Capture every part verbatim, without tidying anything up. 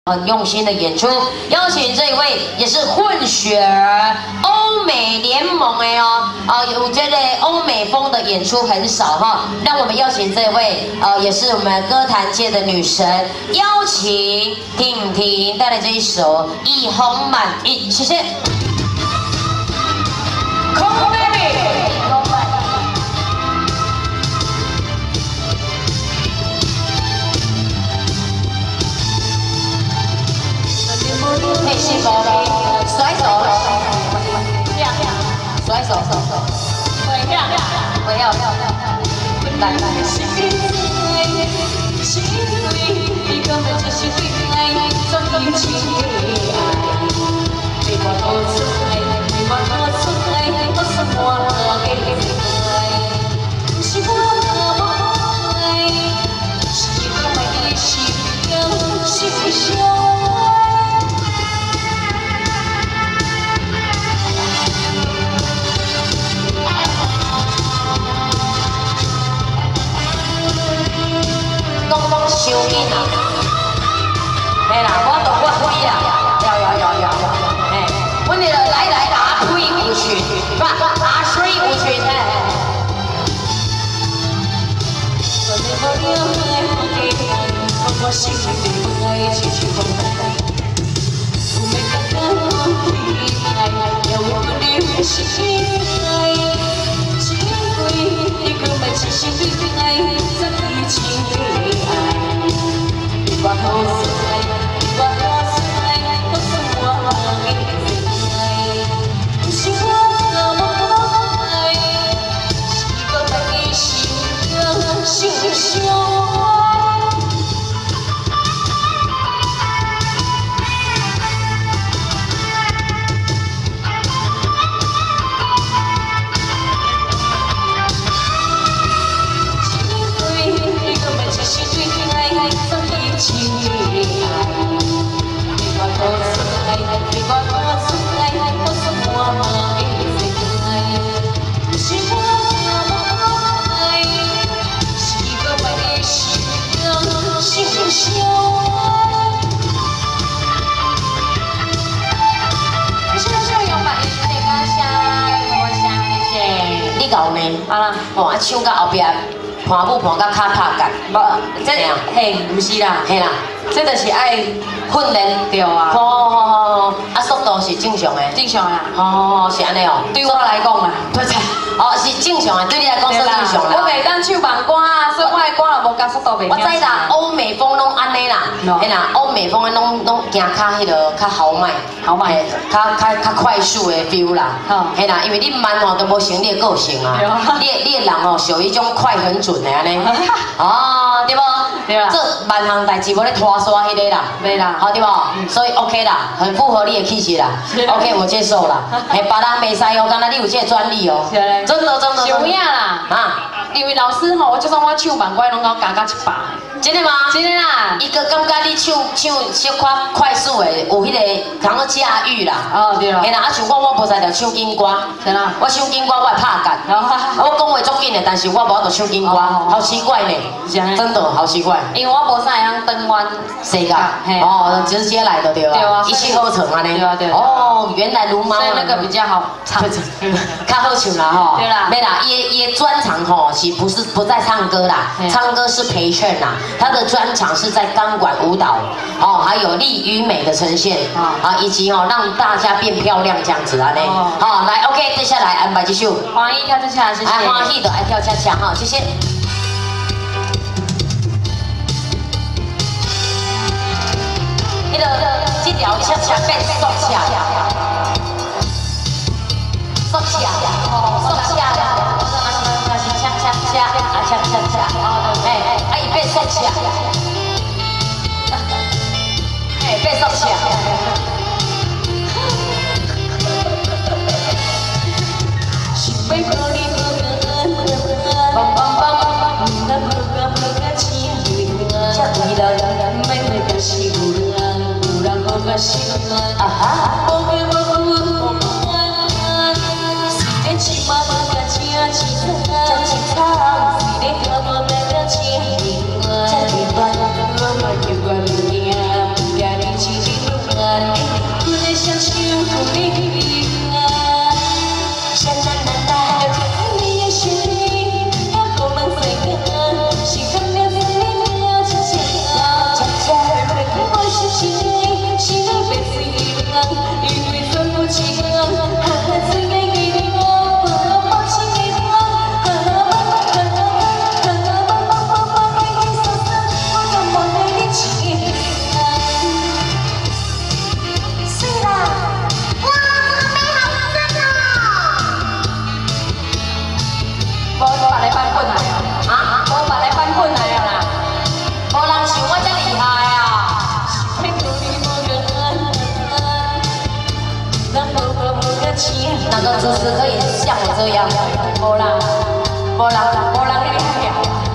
很用心的演出，邀请这一位也是混血儿，欧美联盟的哦，啊，我觉得欧美风的演出很少哈，让我们邀请这位呃，也是我们歌坛界的女神，邀请婷婷带来这一首《一红满意》，谢谢。Come baby。 配戏包，甩手，甩手，不要，不要，来来。收紧啦，嘿啦，我都我开啦，要要要要要，嘿，阮哋来来阿推有群，不，阿水有群，嘿。你搞呢？啊啦，哦，啊唱到后壁，伴舞伴到骹拍干，无，这样，嘿，唔是啦，嘿啦，这就是爱训练，对啊。好好好好，啊，速度是正常的，正常啊。好好好，是安尼哦。对我来讲啊，对对，哦是正常的，对你来讲是正常啦。我袂当唱慢歌啊，所以我的歌若无加速度袂。我知啦，欧美风拢安尼啦，嘿啦，欧美风拢拢行较迄个较豪迈，豪迈，较较较快速的 feel 啦。嘿啦，因为你慢吼都无成你的个性啊，你你的人哦属于一种快很准的安尼。哦，对不？对啦。这慢行代志无咧拖刷迄个啦，袂啦，好对不？所以 OK 啦，很符合你的气质啦。OK， 我接受啦。嘿，别人袂使哦，敢若你有这个专利哦。真的真的。有影啦，啊，因为老师吼，就算我唱慢歌，拢甲我加到一百。真的吗？真的啦。伊个感觉你唱唱小快快速的，有迄个通个驾驭啦。哦，对啦。嘿啦，啊像我，我无使着唱紧歌，是啦。我唱紧歌我会拍干，我讲话足紧的，但是我无法度唱紧歌，好奇怪呢。真的好奇怪。因为我无使会晓转弯，谁噶？哦，直接来的对吧？对啊。一气呵成啊呢。对啊对。哦，原来如猫。所以那个比较好唱，较好唱啦吼。对啦。没啦，伊伊的专长吼是不是不在唱歌啦？唱歌是陪衬啦。他的专长是在钢管舞蹈哦，还有力与美的呈现啊，以及哦让大家变漂亮这样子啊嘞。好，来 OK， 接下来安排继续。欢喜跳恰恰，谢谢。哎，欢喜的爱跳恰恰哈，谢谢。那个这条恰恰变缩恰，缩恰，缩恰，那是恰恰恰，啊恰恰恰，哎哎，啊伊变缩恰，哎变缩恰。啊哈。 个主持可以像我这样？无啦，无啦，无人给你跳。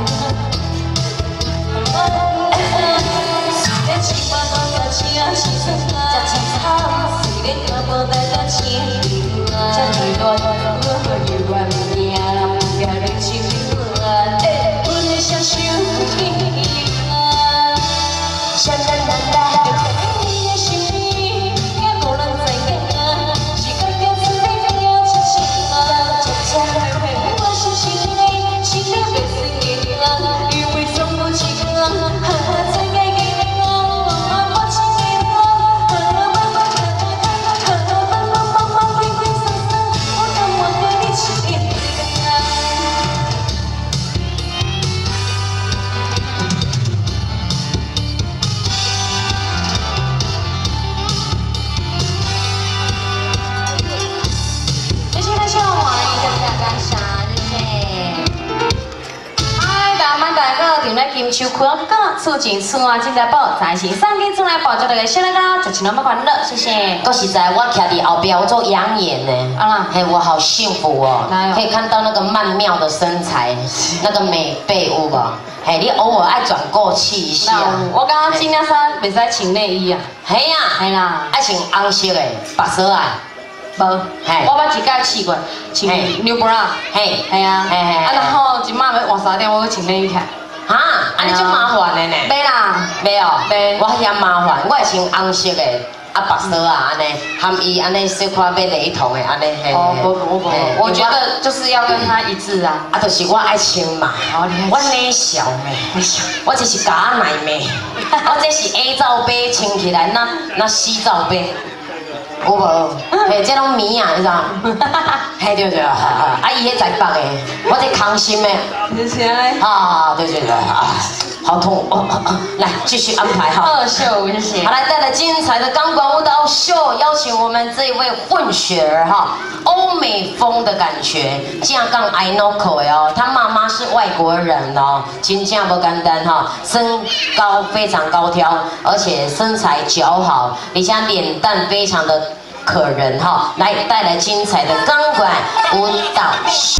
金秋坤哥，出钱出啊，金财宝，财神三金出来保，祝大家新年快乐，一起那么快乐，谢谢。够实在，我徛伫后边，我做养眼呢。啊啦，嘿，我好幸福哦，可以看到那个曼妙的身材，那个美背，有无？嘿，你偶尔爱转过去一下。我刚刚今天衫袂使穿内衣啊。嘿呀，嘿啦，爱穿红色的，白色啊。无，嘿，我捌一摆试过，穿 New Bra， 嘿，系啊，嘿嘿，啊，然后一晚要换三点，我去穿内衣起来。 哈，安尼足麻烦的呢。袂啦，袂哦，袂。我嫌麻烦，我会穿红色的，啊白色啊安尼，含伊安尼小可要雷同的安尼。哦，不不不，我觉得就是要跟他一致啊。啊，就是我爱穿嘛。哦，我奶小妹，我这是假奶妹，我这是 A 罩杯穿起来那那 C 罩杯。 有无？嘿，这拢米啊，你知道？嘿，对对啊，啊，伊迄在北的，我这康心的。就是安尼。啊，对对对啊，好痛哦！来，继续安排哈。二秀，谢谢。好，来带来精彩的钢管舞蹈秀，邀请我们这一位混血儿哈，欧美风的感觉，架杠 I know 口的哦，他妈妈是外国人哦，真正不简单哈，身高非常高挑，而且身材姣好，而且脸蛋非常的。 可人哈，来带来精彩的钢管舞蹈秀。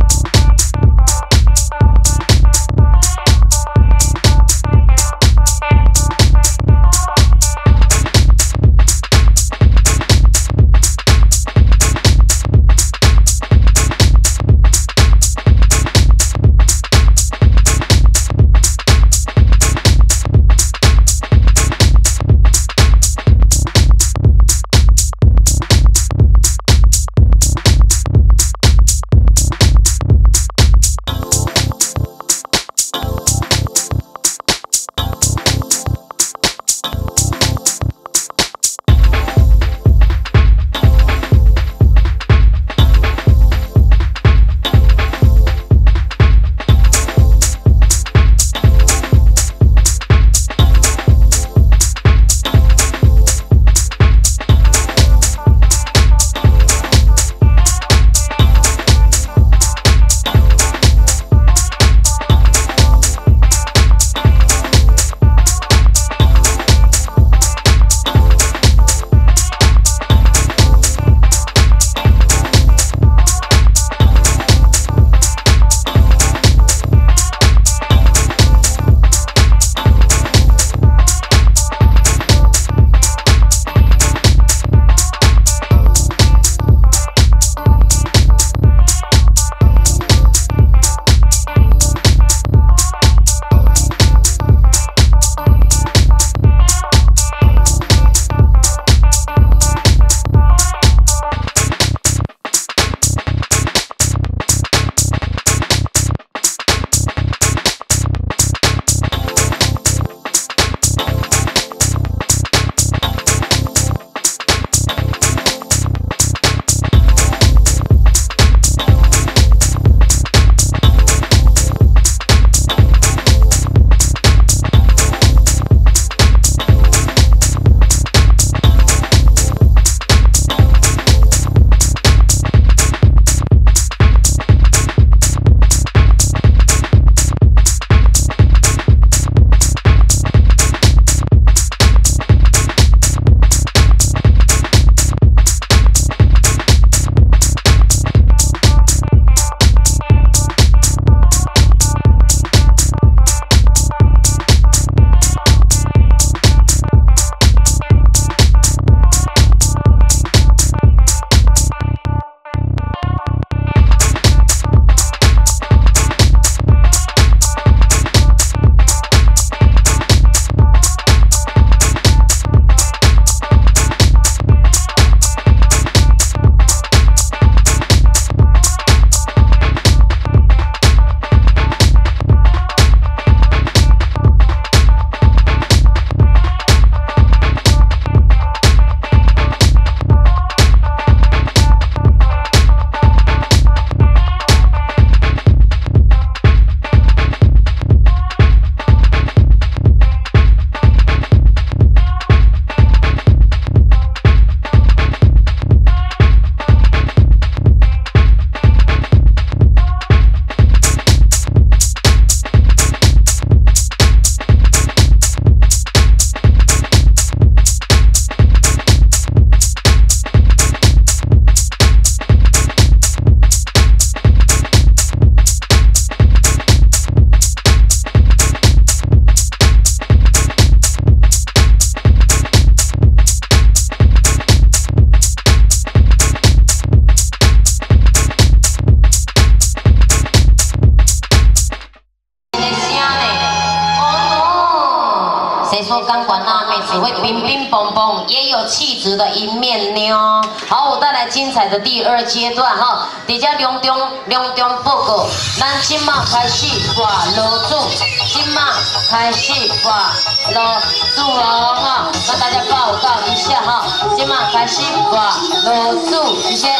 蹦蹦，也有气质的一面呢。好，我带来精彩的第二阶段哈，伫遮隆重隆重报告，咱今嘛开始挂楼主，今嘛开始挂楼主哦哈，跟大家报告一下哈，今嘛开始挂楼主，谢谢。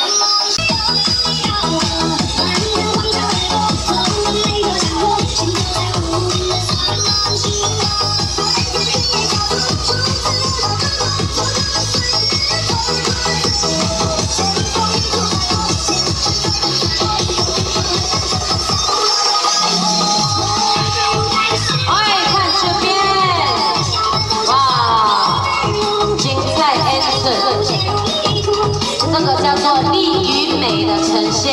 这个叫做力与美的呈现，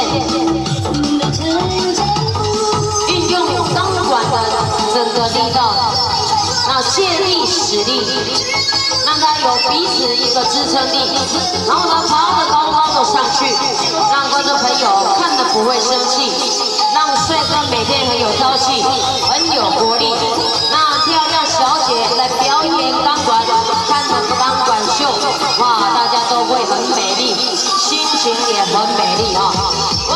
运用钢管的整个力道，那借力使力，让它有彼此一个支撑力，然后呢爬得高高的上去，让观众朋友看得不会生气，让帅哥每天很有朝气，很有活力。那漂亮小姐来表演钢管，看着钢管秀，哇，大家都会很美丽。 心情也很美丽哈、哦，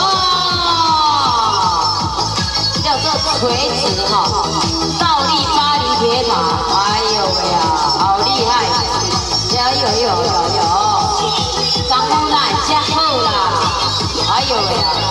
哇，叫做锤子哈，倒立巴黎铁塔，哎呦喂呀，好厉害，有有有有有，长不来加厚啦，哎呦喂呀。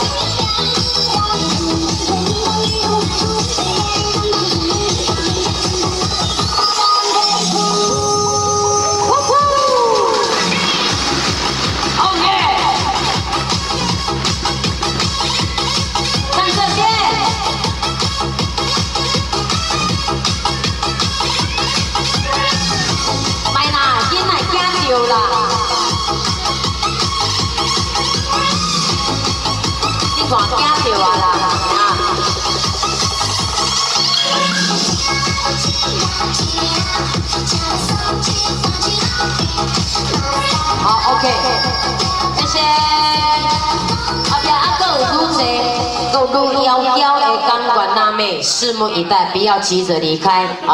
有啦，你看惊到啊啦啊！好 ，OK， 谢谢。后壁还佫有愈侪，佫有愈妖妖的钢管辣妹，拭目以待，不要急着离开。